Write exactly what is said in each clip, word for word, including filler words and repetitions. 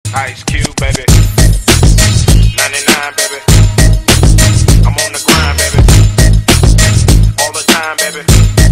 Ice Cube, baby. ninety-nine, baby. I'm on the grind, baby. All the time, baby.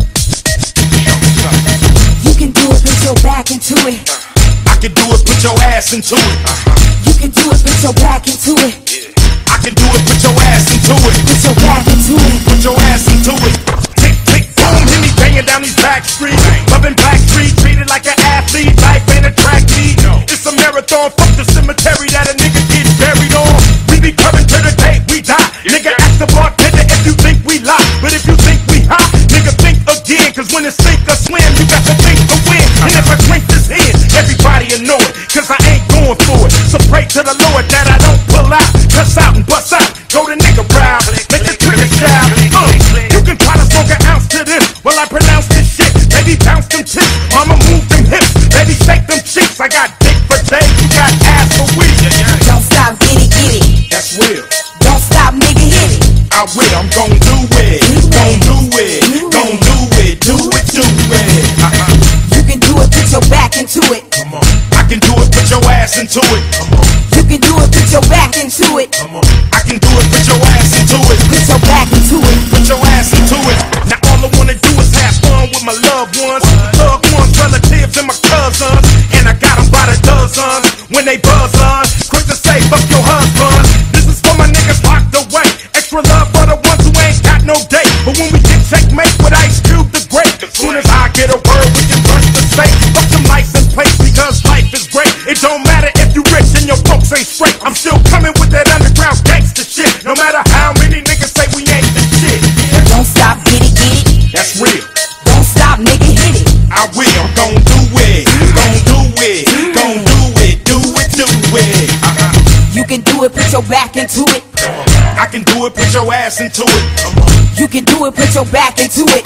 Show me something. You can do it, put your back into it. Uh, I can do it, put your ass into it. Uh-huh. You can do it, put your back into it. Yeah. I can do it, put your ass into it. Put your back into it. Put your ass into it. Tick, tick, boom, hit me banging down these back streets. Loving back street, treated like an athlete. Life ain't a track meet. It's a marathon, fuck the cemetery that a nigga gets buried on. We be coming to the day we die. Nigga, ask the bartender if you think we lie. But if you think we hot, nigga, think again. Cause when it's sink or swim, you got to think to win. And if I drink this in, everybody will know it. Cause I ain't going for it. So pray to the Lord that I don't pull out. Cuss out and bust out. Go the nigga round. Make the trigger shout. Uh, you can try to smoke an ounce to this while I pronounce this shit. Baby, bounce them tits. Mama, move them hips. Baby, shake them cheeks. I got dick for days. You got ass for weeks. Don't stop, get it, get it. That's real. Don't stop, nigga, hit it. I will. I'm gon' do it. Gon' do it. Gon' do it. Do it. Do it. Uh-huh. You can do it, put your back into it. Come on. I can do it. Put your ass into it. Come on. You can do it, put your back into it. Come on. I can do it. Put your ass into it. Put your back into it. Put your ass into it. Now all I wanna do is have fun with my loved ones, loved ones, relatives, and my cousins. And I got them by the dozens when they buzz on. Quick to say, fuck your husband. This is for my niggas locked away. Extra love for the ones who ain't got no date. But when we get checkmate with Ice Cube the Great, as soon as I get a word, we can rush the safe. Fuck some license plates because life is great. It don't matter if you rich and your folks ain't straight. I'm still coming with that underground gangster shit. No matter how many niggas say we ain't the shit. Don't stop, get it, get it. That's real. Don't stop, nigga, hit it. I will. I'm gon' do it. Gon' do it. Gon' do it. Do it. Do it. Uh-huh. You can do it, put your back into it. I can do it. Put your ass into it. You can do it, put your back into it.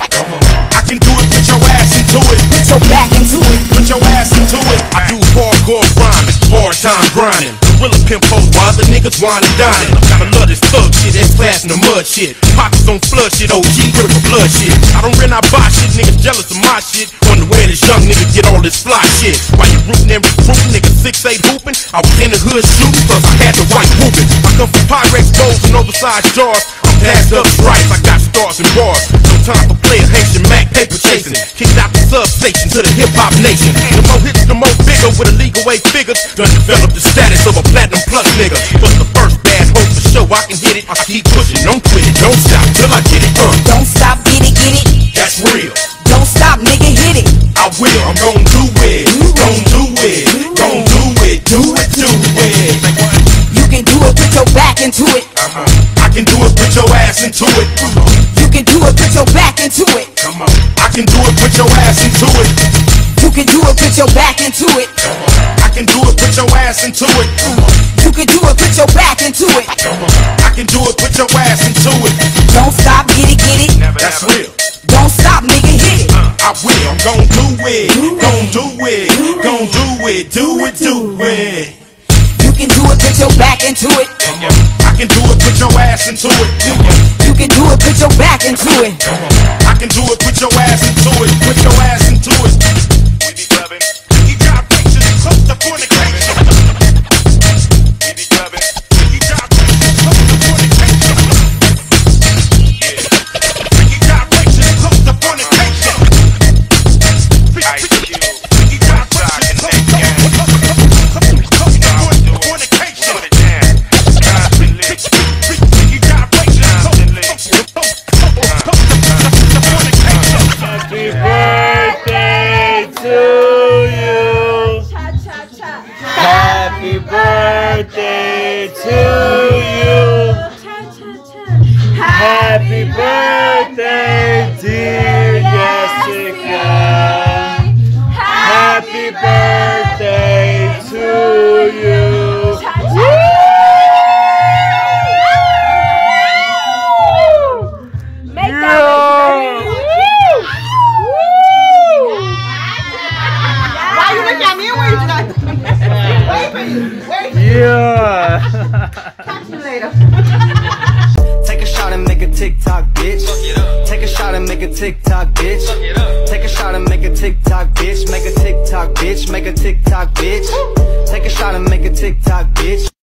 I can do it. Put your ass into it. Put your back into it. Put your ass into it. I do hardcore rhyming, hard time grinding. Gorilla pimp post while the niggas wine and dining. I love this thug shit, that's class in the mud shit. Pockets on flood shit, O G critical blood shit. I don't rent, I buy shit, niggas jealous of my shit. Wonder where this young nigga get all this fly shit. While you rootin' and recruitin', niggas six eight hoopin'. I was in the hood shootin' cause I had the white whoopin'. I come from Pyrex bowls and oversized jars. I'm passed up stripes, I got stars and bars. No time for player Haitian Mac paper chasing. Kicked out the substation to the hip hop nation. The more hits, the more bigger with illegal way figures. Done develop the status of a platinum plus nigga. But the first bad hope for sure I can hit it. I keep pushing, don't quit it, don't stop till I get it. Uh. Don't stop, get it, get it. That's real. Don't stop, nigga, hit it. I will. I'm gon' do it. Gon' do it. Gon' do it. Do it. Do it. You can do it, put your back into it. Uh-huh. I can do it. Put your ass into it. You can do it, put your back into it. Come on. I can do it. Put your ass into it. You can do it, put your back into it. I can do it. Put your ass into it. You can do it, put your back into it. I can do it. Put your ass into it. Don't stop, get it, get it. That's real. Don't stop, nigga, hit it. I will. I'm gon' do it. Gon' do it. Gon' do it. Do it. Do it. You can do it, put your back into it. I can do it. Put your ass into it. You can do it, put your back into it. I can do it. Put your ass into it. Put your ass into it. We be clubbing. You got pictures close to fornication. We be clubbing. You got pictures close to fornication. Yeah. You got pictures close to fornication. Ice Cube. You got pictures close to fornication. Put it down. God's been lit. You got pictures close to fornication. Happy birthday to you. Happy birthday to you. Happy birthday, dear Jessica. Happy birthday to you. Make that Why you looking at me? Where you not? Wait for you. Wait for you. Yeah. Talk to you later. Take a shot and make a TikTok, bitch. Take a shot and make a TikTok, bitch. Take a shot and make a a TikTok, bitch. Make a TikTok, bitch. Make a TikTok, bitch. Take a shot and make a TikTok, bitch.